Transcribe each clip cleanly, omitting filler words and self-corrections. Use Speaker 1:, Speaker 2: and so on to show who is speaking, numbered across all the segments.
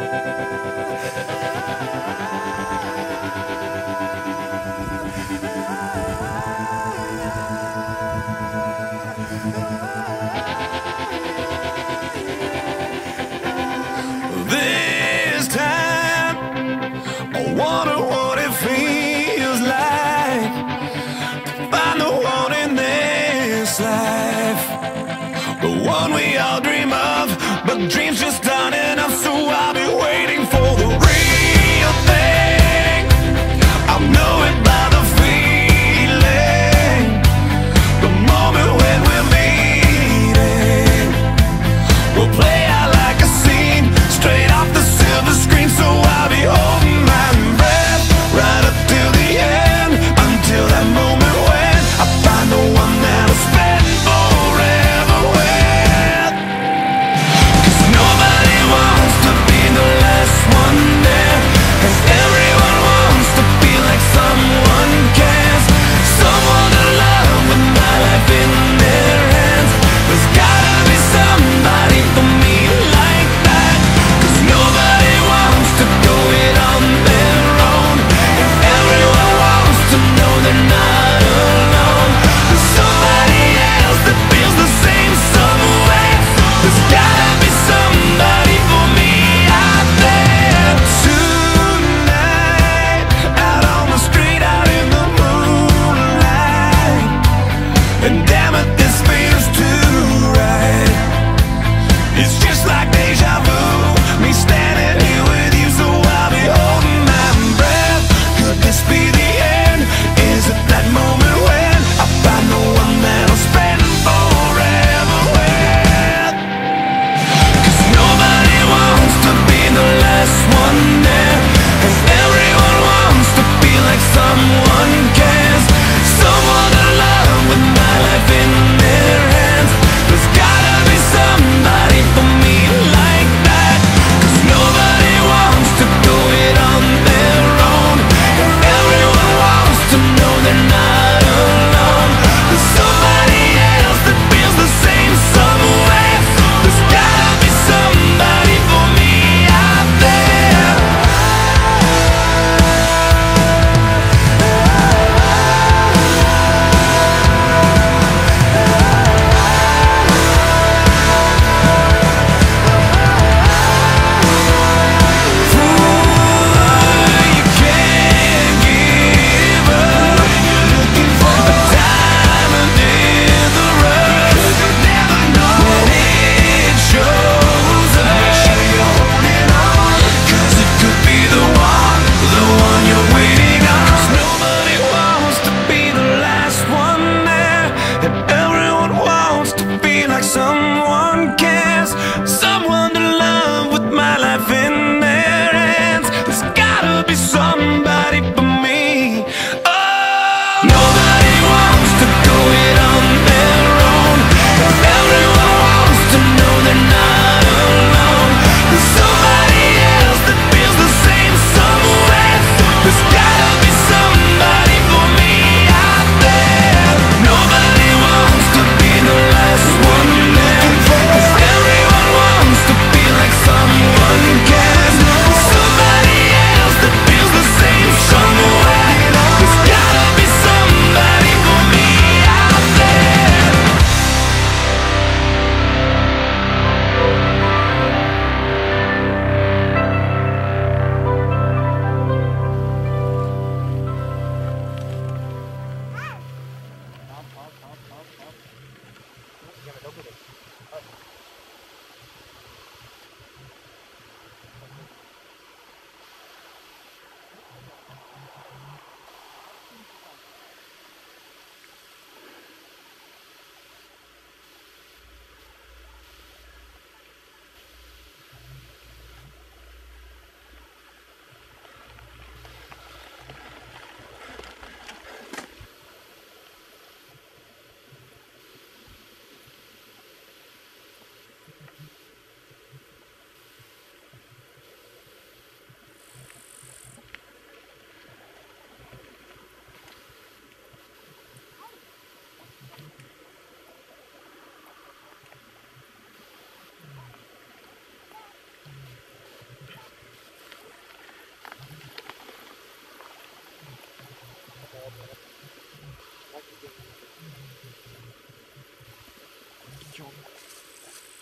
Speaker 1: This time I wonder what it feels like to find the one in this life, the one we all dream of, but dreams just aren't enough. So I'll be waiting for the real thing. I'll know it by the feeling, the moment when we're meeting. We'll play out like a scene straight off the silver screen. So I'll be holding my breath right up till the end, until that moment when I find the one that'll spend forever with. 'Cause nobody wants to be the last one there, 'cause everyone wants to feel like someone cares, someone to love with my life in their hands. There's gotta be somebody for me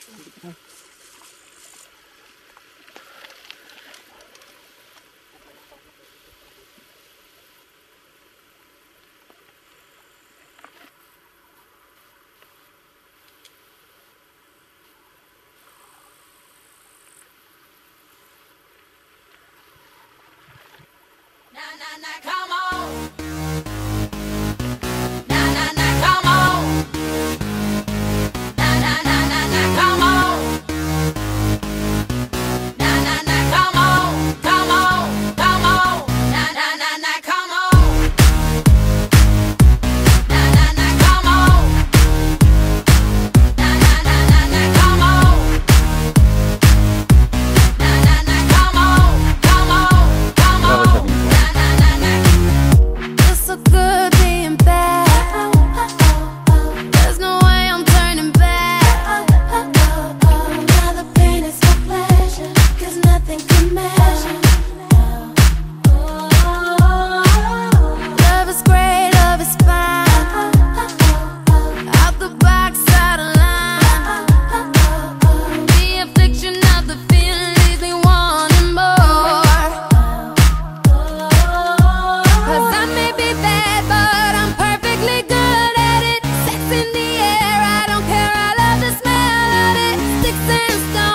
Speaker 1: Come on. Na na na, come on. Na na na na na, come on. Na na na, come on, come on, come on. Na na na na, come on. Na na na, come on. Na na na na na, come on. Na na na, come on, come on, come on. It's so good being back. There's no way I'm turning back. Now the pain is my pleasure, 'cause nothing can measure. Love is great, love is fine. Out the box, out of line. The affliction of the feeling leaves me wanting more. 'Cause I may be bad, but I'm perfectly good at it. Sex in the air, I don't care, I love the smell of it. Sticks and stones.